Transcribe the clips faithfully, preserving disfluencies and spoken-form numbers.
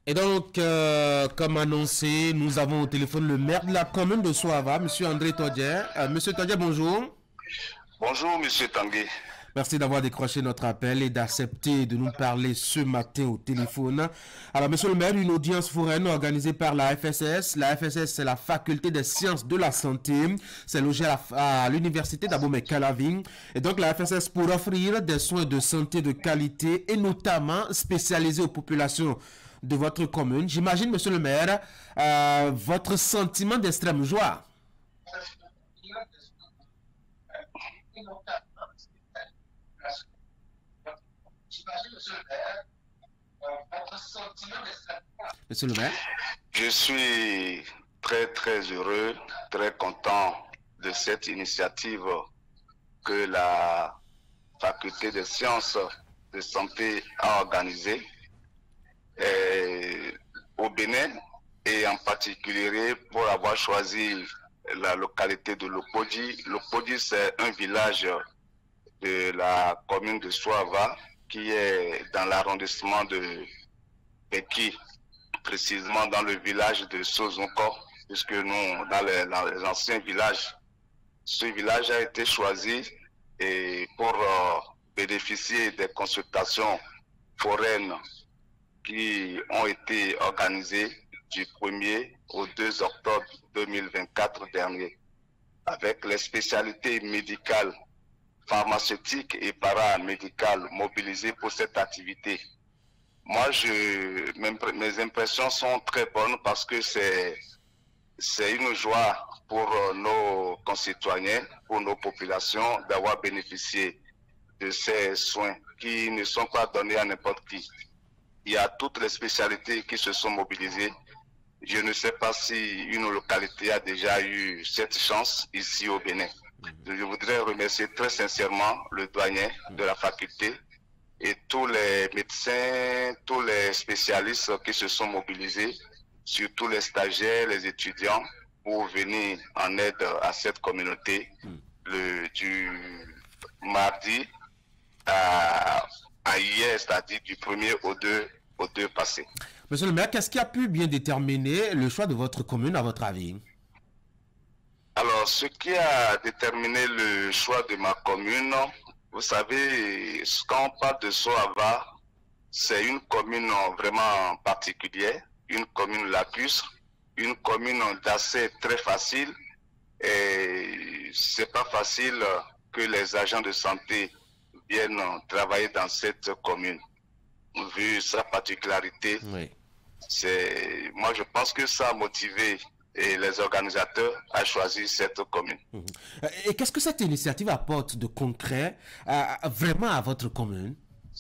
Et donc, euh, comme annoncé, nous avons au téléphone le maire de la commune de Soava, Monsieur André Todier. Euh, Monsieur Todier, bonjour. Bonjour, Monsieur Tanguy. Merci d'avoir décroché notre appel et d'accepter de nous parler ce matin au téléphone. Alors, Monsieur le maire, une audience foraine organisée par la F S S. La F S S, c'est la faculté des sciences de la santé. C'est logé à, à l'université d'Abomey-Calavi. Et donc, la F S S pour offrir des soins de santé de qualité et notamment spécialisés aux populations de votre commune. J'imagine, Monsieur le maire, euh, votre sentiment d'extrême joie. Monsieur le maire. Je suis très très heureux, très content de cette initiative que la faculté des sciences de santé a organisée et au Bénin et en particulier pour avoir choisi la localité de Lopodi. Lopodi, c'est un village de la commune de Soava qui est dans l'arrondissement de Beki, précisément dans le village de Sozonko, puisque nous, dans les, dans les anciens villages, ce village a été choisi et pour euh, bénéficier des consultations foraines qui ont été organisées du premier au deux octobre deux mille vingt-quatre dernier, avec les spécialités médicales, pharmaceutiques et paramédicales mobilisées pour cette activité. Moi, je, mes impressions sont très bonnes parce que c'est c'est une joie pour nos concitoyens, pour nos populations, d'avoir bénéficié de ces soins qui ne sont pas donnés à n'importe qui. Il y a toutes les spécialités qui se sont mobilisées. Je ne sais pas si une localité a déjà eu cette chance ici au Bénin. Je voudrais remercier très sincèrement le doyen de la faculté et tous les médecins, tous les spécialistes qui se sont mobilisés, surtout les stagiaires, les étudiants, pour venir en aide à cette communauté mm. le, du mardi à, à hier, c'est-à-dire du premier au deux, au deux passé. Monsieur le maire, qu'est-ce qui a pu bien déterminer le choix de votre commune à votre avis? Alors, ce qui a déterminé le choix de ma commune, vous savez, quand on parle de Soava, c'est une commune vraiment particulière, une commune lacustre, une commune d'accès très facile. Et c'est pas facile que les agents de santé viennent travailler dans cette commune. Vu sa particularité, oui. C'est, moi je pense que ça a motivé et les organisateurs à choisir cette commune. Et qu'est-ce que cette initiative apporte de concret euh, vraiment à votre commune?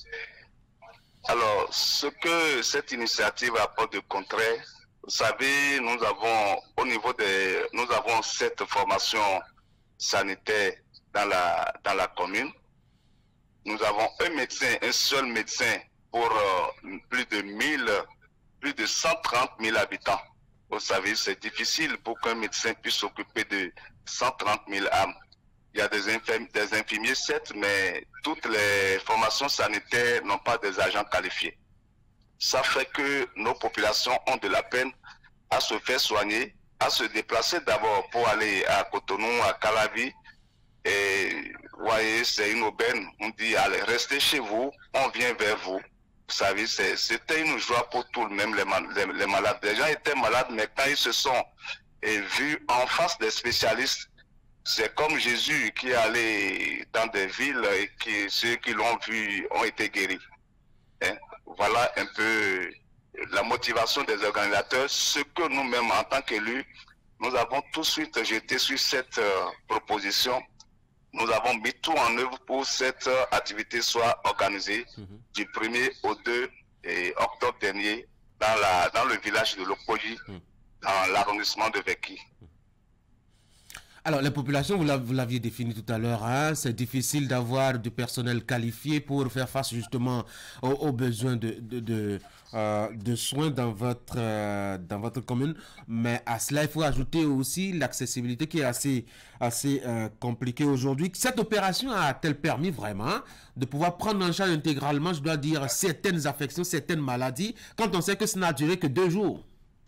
Alors, ce que cette initiative apporte de concret, vous savez, nous avons au niveau des, nous avons cette formation sanitaire dans la dans la commune. Nous avons un médecin, un seul médecin pour euh, plus de mille, plus de cent trente mille habitants. Vous savez, c'est difficile pour qu'un médecin puisse s'occuper de cent trente mille âmes. Il y a des, infirmiers, des infirmiers, certes, mais toutes les formations sanitaires n'ont pas des agents qualifiés. Ça fait que nos populations ont de la peine à se faire soigner, à se déplacer d'abord pour aller à Cotonou, à Calavi. Et vous voyez, c'est une aubaine. On dit, allez, restez chez vous, on vient vers vous. Vous savez, c'était une joie pour tout le même les, les, les malades. Les gens étaient malades, mais quand ils se sont et, vus en face des spécialistes, c'est comme Jésus qui est allé dans des villes et qui ceux qui l'ont vu ont été guéris. Hein? Voilà un peu la motivation des organisateurs. Ce que nous-mêmes, en tant qu'élus, nous avons tout de suite jeté sur cette euh, proposition. Nous avons mis tout en œuvre pour que cette euh, activité soit organisée mm-hmm. du premier au deux et octobre dernier dans, la, dans le village de Lopodi, mm. dans l'arrondissement de Veki. Alors, les populations, vous l'aviez défini tout à l'heure, hein, c'est difficile d'avoir du personnel qualifié pour faire face justement aux, aux besoins de, de, de, euh, de soins dans votre, euh, dans votre commune. Mais à cela, il faut ajouter aussi l'accessibilité qui est assez, assez euh, compliquée aujourd'hui. Cette opération a-t-elle permis vraiment de pouvoir prendre en charge intégralement, je dois dire, certaines affections, certaines maladies, quand on sait que ça n'a duré que deux jours?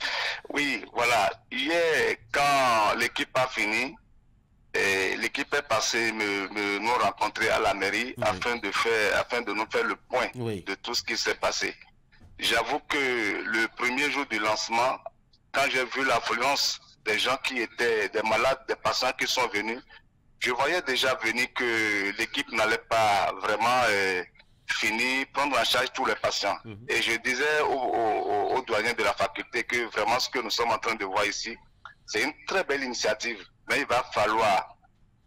Oui, voilà. Hier, quand l'équipe a fini, l'équipe est passée me, me, nous rencontrer à la mairie oui. afin de faire, afin de nous faire le point oui. de tout ce qui s'est passé. J'avoue que le premier jour du lancement, quand j'ai vu l'affluence des gens qui étaient des malades, des patients qui sont venus, je voyais déjà venir que l'équipe n'allait pas vraiment euh, finir, prendre en charge tous les patients. Mm-hmm. Et je disais aux, aux, aux doyens de la faculté que vraiment ce que nous sommes en train de voir ici, c'est une très belle initiative. Mais il va falloir,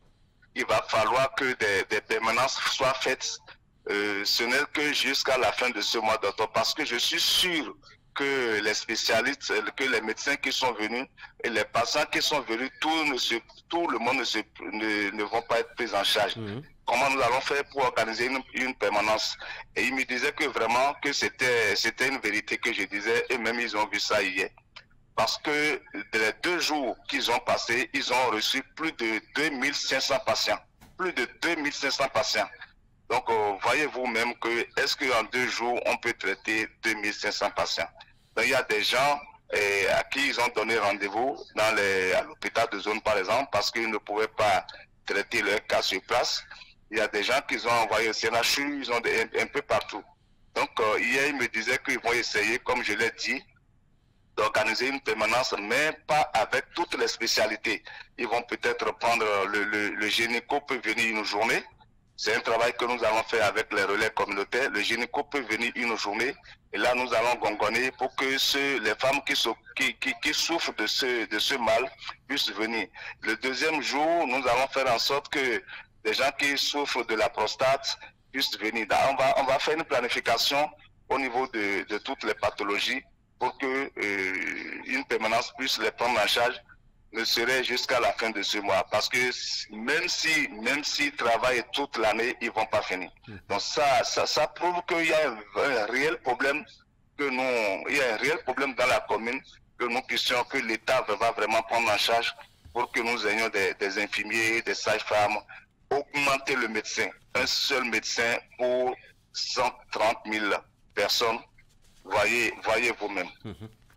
il va falloir que des, des permanences soient faites. Euh, ce n'est que jusqu'à la fin de ce mois d'octobre, parce que je suis sûr que les spécialistes, que les médecins qui sont venus et les patients qui sont venus, tout, ne se, tout le monde ne, se, ne, ne vont pas être pris en charge. Mmh. Comment nous allons faire pour organiser une, une permanence? Et ils me disaient que vraiment que c'était c'était une vérité que je disais, et même ils ont vu ça hier. Parce que les deux jours qu'ils ont passés, ils ont reçu plus de deux mille cinq cents patients. Plus de deux mille cinq cents patients. Donc, euh, voyez-vous même que, est-ce qu'en deux jours, on peut traiter deux mille cinq cents patients? Donc, il y a des gens eh, à qui ils ont donné rendez-vous dans les, à l'hôpital de zone, par exemple, parce qu'ils ne pouvaient pas traiter leur cas sur place. Il y a des gens qu'ils ont envoyés au C N H U, ils ont des, un, un peu partout. Donc, euh, hier, ils me disaient qu'ils vont essayer, comme je l'ai dit, d'organiser une permanence, mais pas avec toutes les spécialités. Ils vont peut-être prendre, le, le, le gynéco peut venir une journée. C'est un travail que nous allons faire avec les relais communautaires. Le gynéco peut venir une journée et là nous allons gongonner pour que ceux, les femmes qui, so, qui, qui, qui souffrent de ce, de ce mal puissent venir. Le deuxième jour, nous allons faire en sorte que les gens qui souffrent de la prostate puissent venir. On va, on va faire une planification au niveau de, de toutes les pathologies pour que euh, une permanence puisse les prendre en charge, ne serait jusqu'à la fin de ce mois. Parce que même si même s'ils travaillent toute l'année, ils ne vont pas finir. Donc ça, ça, ça prouve qu'il y a un, un réel problème que nous, il y a un réel problème dans la commune, que nous puissions, que l'État va vraiment prendre en charge pour que nous ayons des, des infirmiers, des sages-femmes, augmenter le médecin. Un seul médecin pour cent trente mille personnes. Voyez, voyez vous-même. Mmh.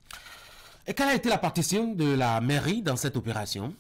Et quelle a été la partition de la mairie dans cette opération?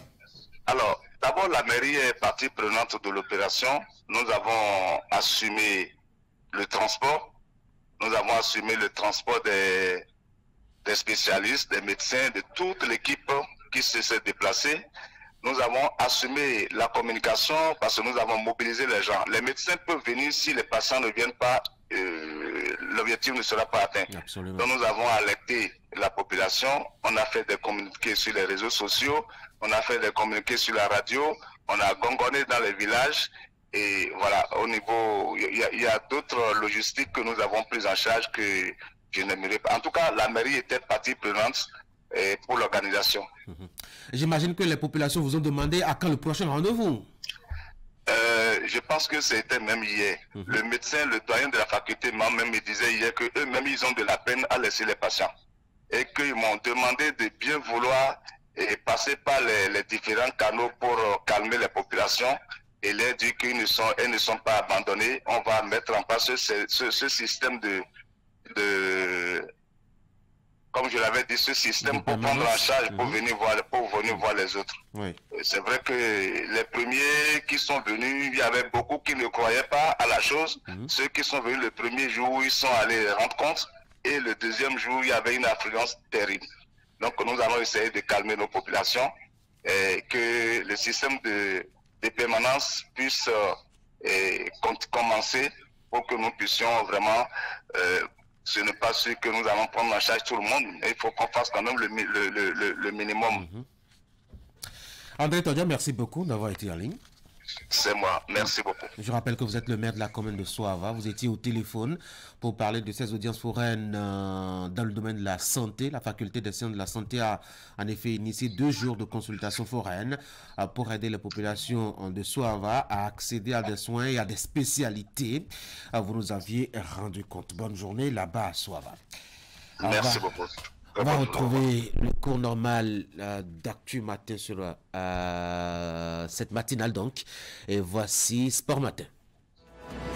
Alors, d'abord, la mairie est partie prenante de l'opération. Nous avons assumé le transport. Nous avons assumé le transport des, des spécialistes, des médecins, de toute l'équipe qui s'est déplacée. Nous avons assumé la communication parce que nous avons mobilisé les gens. Les médecins peuvent venir si les patients ne viennent pas. Euh, l'objectif ne sera pas atteint. Absolument. Donc nous avons alerté la population, on a fait des communiqués sur les réseaux sociaux, on a fait des communiqués sur la radio, on a gongonné dans les villages et voilà, au niveau, il y a, a d'autres logistiques que nous avons prises en charge que je n'aimerais pas. En tout cas, la mairie était partie prenante eh, pour l'organisation. Mmh. J'imagine que les populations vous ont demandé à quand le prochain rendez-vous? Euh, je pense que c'était même hier. Mmh. Le médecin, le doyen de la faculté m'a même me disait hier qu'eux-mêmes, ils ont de la peine à laisser les patients. Et qu'ils m'ont demandé de bien vouloir et passer par les, les différents canaux pour euh, calmer les populations et leur dire qu'ils ne sont, elles ne sont pas abandonnées. On va mettre en place ce, ce, ce système de, de, comme je l'avais dit, ce système pour prendre en charge, pour, mmh. venir voir, pour venir voir les autres. Oui. C'est vrai que les premiers qui sont venus, il y avait beaucoup qui ne croyaient pas à la chose. Mmh. Ceux qui sont venus le premier jour, ils sont allés rendre compte. Et le deuxième jour, il y avait une affluence terrible. Donc nous allons essayer de calmer nos populations et que le système de, de permanence puisse euh, commencer pour que nous puissions vraiment... Euh, ce n'est pas sûr que nous allons prendre en charge tout le monde. Il faut qu'on fasse quand même le, le, le, le minimum. Mmh. André Todia, merci beaucoup d'avoir été en ligne. C'est moi. Merci beaucoup. Je rappelle que vous êtes le maire de la commune de Soava. Vous étiez au téléphone pour parler de ces audiences foraines euh, dans le domaine de la santé. La faculté des sciences de la santé a en effet initié deux jours de consultation foraine euh, pour aider les populations de Soava à accéder à des soins et à des spécialités. Euh, vous nous aviez rendu compte. Bonne journée là-bas à Soava. Merci beaucoup. On va retrouver le cours normal euh, d'Actu Matin sur euh, cette matinale donc. Et voici Sport Matin.